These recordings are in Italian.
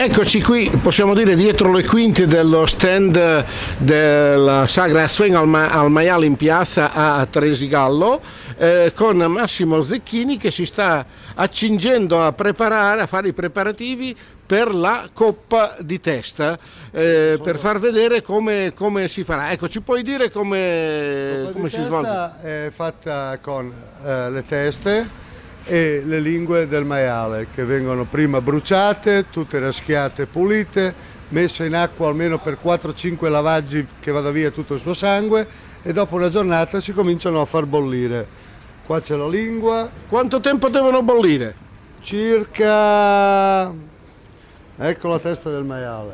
Eccoci qui, possiamo dire, dietro le quinte dello stand della Sagra Sven al maiale in piazza a Tresigallo, con Massimo Zecchini che si sta accingendo a preparare, a fare i preparativi per la coppa di testa, per far vedere come si farà. Ecco, ci puoi dire come si svolge? La testa è fatta con le teste e le lingue del maiale, che vengono prima bruciate, tutte raschiate e pulite, messe in acqua almeno per 4-5 lavaggi che vada via tutto il suo sangue, e dopo una giornata si cominciano a far bollire. Qua c'è la lingua. Quanto tempo devono bollire? Circa, ecco la testa del maiale,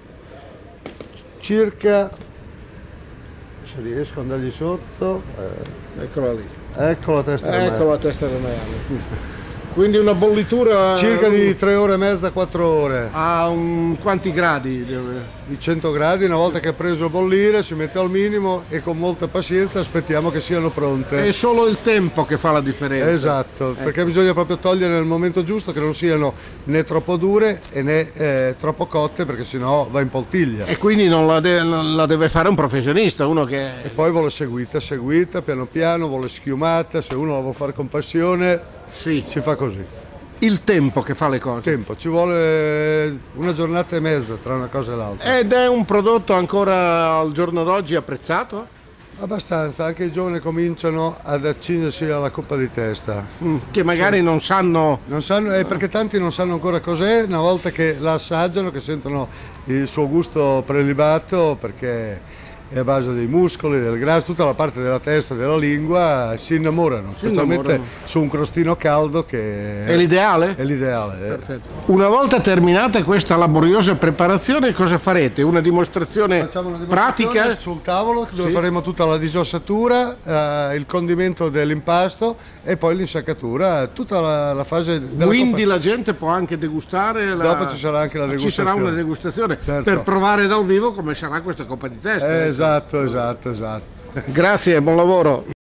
circa, se riesco ad andargli sotto, Eccola lì. ecco la testa del maiale. Ecco la testa del maiale. Quindi una bollitura Circa di 3 ore e mezza, 4 ore. a quanti gradi? Di 100 gradi, una volta che è preso a bollire si mette al minimo e con molta pazienza aspettiamo che siano pronte. È solo il tempo che fa la differenza. Esatto, perché bisogna proprio togliere nel momento giusto, che non siano né troppo dure e né troppo cotte, perché sennò va in poltiglia. E quindi non la deve fare un professionista, uno che... E poi vuole seguita, piano piano, vuole schiumata, se uno la vuole fare con passione, Sì. si fa così. Il tempo che fa le cose. Tempo, ci vuole una giornata e mezza tra una cosa e l'altra. Ed è un prodotto ancora al giorno d'oggi apprezzato? Abbastanza, anche i giovani cominciano ad accingersi alla coppa di testa. Che magari non sanno... Non sanno, perché tanti non sanno ancora cos'è, una volta che la assaggiano, che sentono il suo gusto prelibato, perché è a base dei muscoli, del grasso, tutta la parte della testa e della lingua, si innamorano, specialmente su un crostino caldo, che È l'ideale? è l'ideale. Perfetto. Una volta terminata questa laboriosa preparazione, cosa farete? Una dimostrazione, Facciamo una dimostrazione pratica? sul tavolo, dove Sì. faremo tutta la disossatura, il condimento dell'impasto e poi l'insaccatura, tutta la fase della Quindi coppa. la gente può anche degustare Dopo ci sarà anche la Ci sarà degustazione. una degustazione, Certo. per provare dal vivo come sarà questa coppa di testa. Esatto. Grazie, buon lavoro.